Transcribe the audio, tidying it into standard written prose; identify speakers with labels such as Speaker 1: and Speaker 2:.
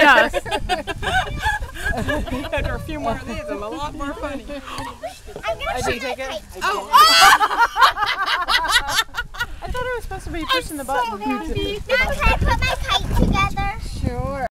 Speaker 1: Yes.
Speaker 2: After a few more of these, I'm a lot more funny.
Speaker 3: I'm gonna
Speaker 2: Did you take it?
Speaker 3: Oh!
Speaker 1: I thought I was supposed to be pushing the button.
Speaker 3: Now can I put my kite together?
Speaker 1: Sure.